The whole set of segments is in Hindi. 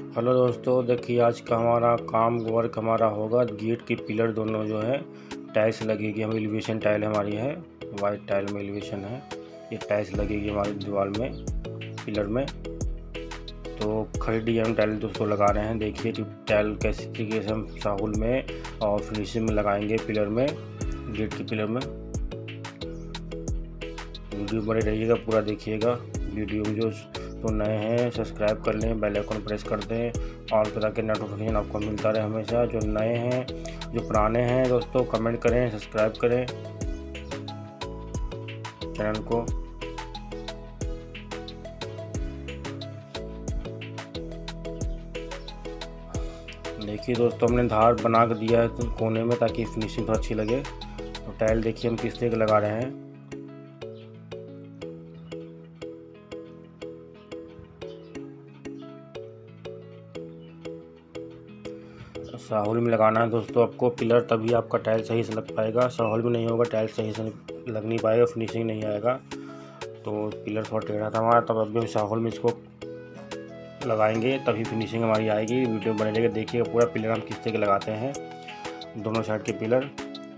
हेलो दोस्तों, देखिए आज का हमारा वर्क हमारा होगा। गेट की पिलर दोनों जो है टाइल्स लगेगी। हम एलिवेशन टाइल हमारी है, वाइट टाइल में एलिवेशन है। ये टाइल्स लगेगी हमारी दीवार में, पिलर में। तो खड़ी डिजाइन टाइल दोस्तों लगा रहे हैं। देखिए टाइल कैसे तरीके से हम साहुल में और फिनिशिंग में लगाएंगे पिलर में, गेट की पिलर में। वीडियो बने रहिएगा, पूरा देखिएगा। वीडियो में जो तो नए हैं सब्सक्राइब कर लें, बेल आइकन प्रेस कर दें और तरह के नोटिफिकेशन आपको मिलता रहे हमेशा। जो नए हैं, जो पुराने हैं दोस्तों, कमेंट करें, सब्सक्राइब करें चैनल को। देखिए दोस्तों, हमने धार बना के दिया है तो कोने में, ताकि फिनिशिंग तो अच्छी लगे। तो टाइल देखिए हम किस तरह के लगा रहे हैं। साहुल में लगाना है दोस्तों आपको पिलर, तभी आपका टाइल सही से लग पाएगा। साहुल में नहीं होगा, टाइल सही से लग नहीं पाएगा, फिनिशिंग नहीं आएगा। तो पिलर थोड़ा टेढ़ा था हमारा, तब अभी हम साहुल में इसको लगाएंगे, तभी फिनिशिंग हमारी आएगी। वीडियो बने रहेगा, देखिएगा पूरा पिलर हम किस तरह के लगाते हैं, दोनों साइड के पिलर।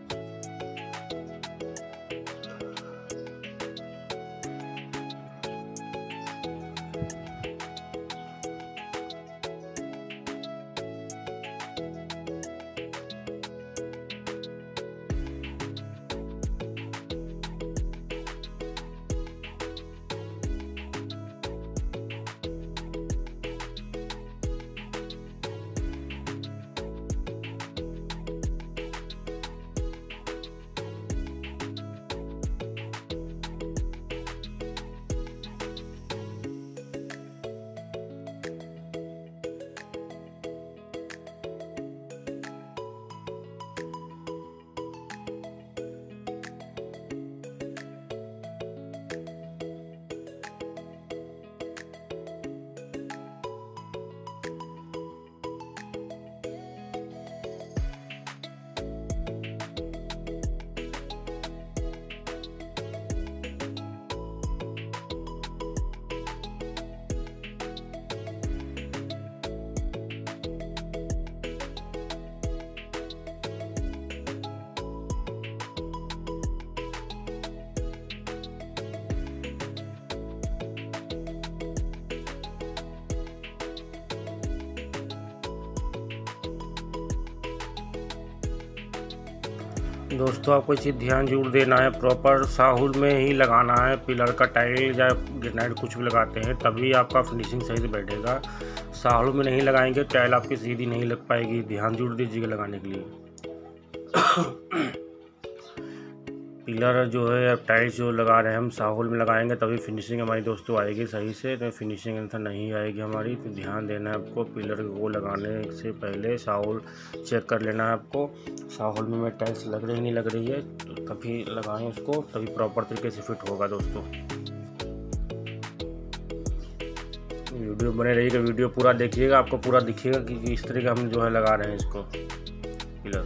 दोस्तों आपको इसी ध्यान जरूर देना है, प्रॉपर साहुल में ही लगाना है पिलर का टाइल या ग्रेनाइट कुछ भी लगाते हैं, तभी आपका फिनिशिंग सही से बैठेगा। साहुल में नहीं लगाएंगे टाइल आपकी सीधी नहीं लग पाएगी। ध्यान जरूर दीजिएगा लगाने के लिए। पिलर जो है टाइल्स जो लगा रहे हैं हम साहुल में लगाएंगे, तभी फिनिशिंग हमारी दोस्तों आएगी सही से। तो फिनिशिंग अंतर नहीं आएगी हमारी। तो ध्यान देना है आपको, पिलर को लगाने से पहले साहुल चेक कर लेना है आपको। साहुल में टाइल्स लग रही नहीं लग रही है, तो तभी लगाएं उसको, तभी प्रॉपर तरीके से फिट होगा दोस्तों। वीडियो बने रहिएगा, वीडियो पूरा देखिएगा, आपको पूरा दिखेगा कि इस तरह का हम जो है लगा रहे हैं इसको पिलर।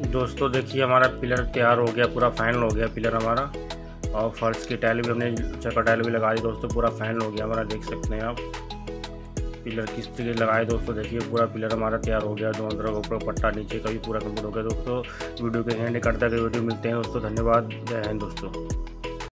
दोस्तों देखिए हमारा पिलर तैयार हो गया, पूरा फाइनल हो गया पिलर हमारा। और फर्श की टाइल भी हमने चक्कर टाइल भी लगा दी दोस्तों, पूरा फाइनल हो गया हमारा। देख सकते हैं आप पिलर किस तरीके लगाए दोस्तों। देखिए पूरा पिलर हमारा तैयार हो गया, दोनों तरफ ऊपर पट्टा नीचे का भी पूरा कंप्लीट हो गया दोस्तों। वीडियो के एंड करता है, वीडियो मिलते हैं दोस्तों। धन्यवाद, जय हिंद दोस्तों।